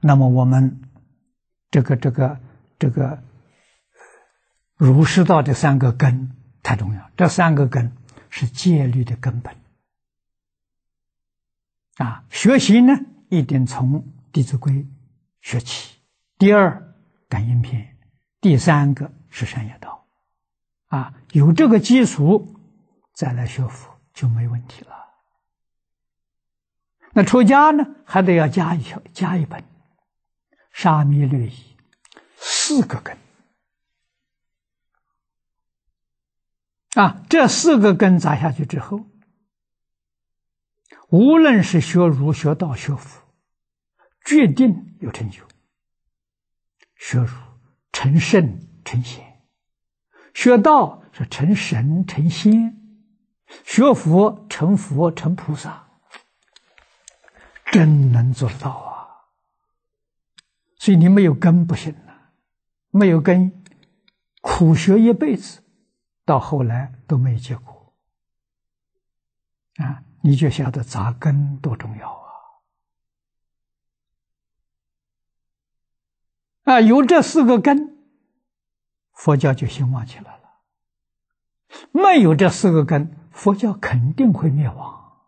那么我们这个儒释道这三个根太重要，这三个根是戒律的根本啊。学习呢，一定从《弟子规》学起。第二，感应篇；第三个是善业道啊。有这个基础，再来学佛就没问题了。那出家呢，还得要加一本沙弥律仪，4个根啊。这4个根扎下去之后，无论是学儒、学道、学佛，决定有成就。学儒成圣成贤，学道是成神成仙，学佛成佛成菩萨，真能做得到啊！所以你没有根不行啊，没有根，苦学一辈子，到后来都没有结果啊！你就晓得扎根多重要啊！有这4个根，佛教就兴旺起来了。没有这4个根，佛教肯定会灭亡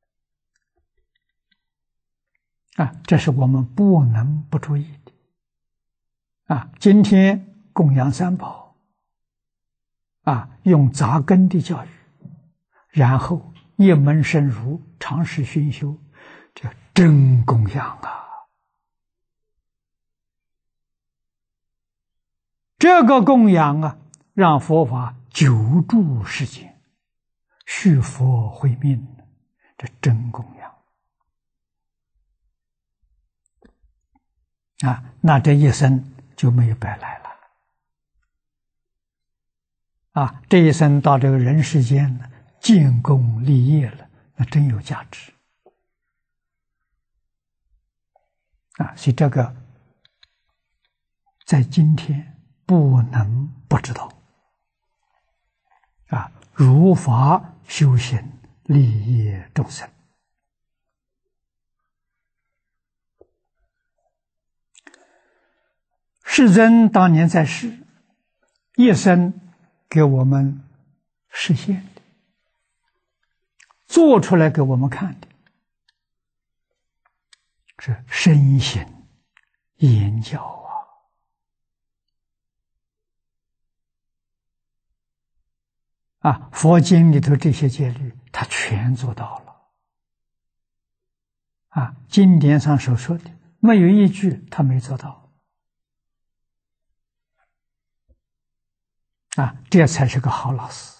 啊！这是我们不能不注意的啊！今天供养三宝啊，用扎根的教育，然后一门深入，长时熏修，这真供养啊！这个供养啊，让佛法久住世间，续佛慧命，这真供养啊！那这一生就没有白来了啊！这一生到这个人世间呢，建功立业了，那真有价值啊！所以这个在今天不能不知道啊！如法修行，利益众生。世尊当年在世，一生给我们实现的，做出来给我们看的，是身行言教啊！佛经里头这些戒律，他全做到了啊！经典上所说的，没有一句他没做到啊！这才是个好老师。